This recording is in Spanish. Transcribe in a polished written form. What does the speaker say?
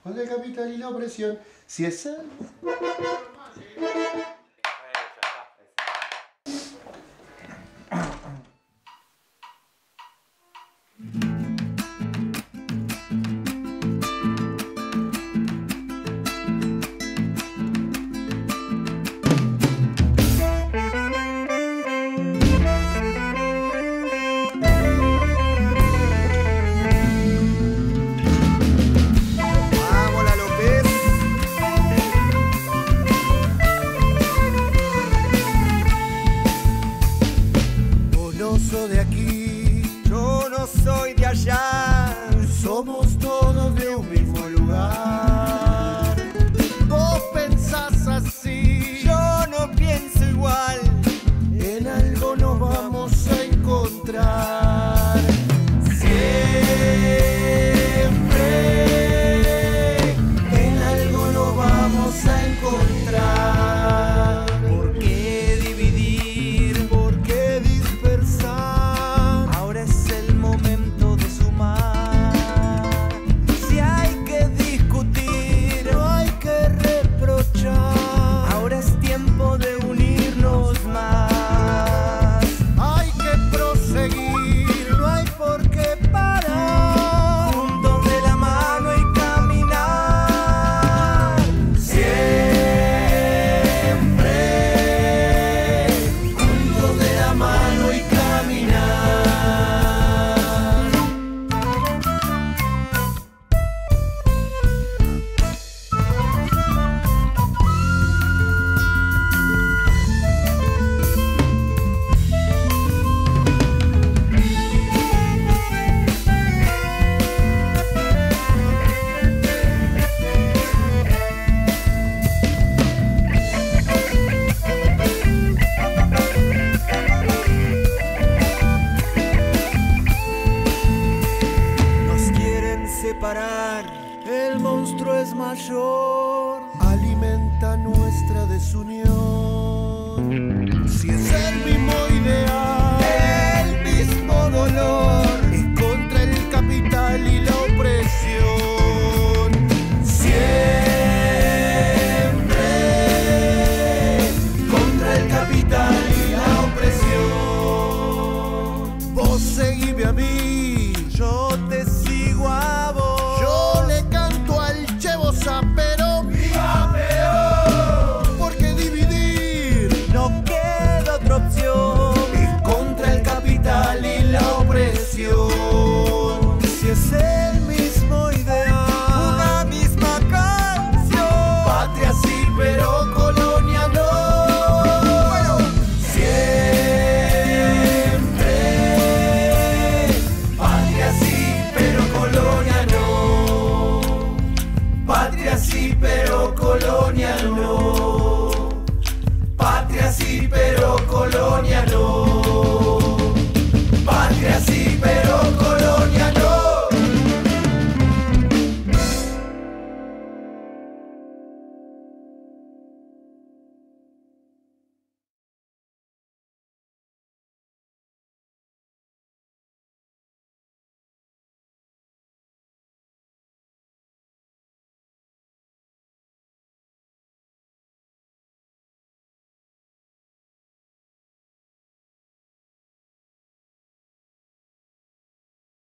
Con el capital y la opresión. Si es él. De aquí, yo no soy de allá, somos todos de un mismo lugar. Vos pensás así, yo no pienso igual, en algo nos vamos a encontrar. Siempre en algo nos vamos a encontrar. ¿por qué dividir? ¿Por qué dispersar? Ahora es el momento de sumar. Si hay que discutir, No hay que reprochar. ahora es tiempo de unirnos más. Hay que proseguir, no hay por qué parar. Juntos de la mano y caminar. Siempre juntos de la mano y caminar. Nos quieren separar, El monstruo es mayor, alimenta nuestra desunión. Si es el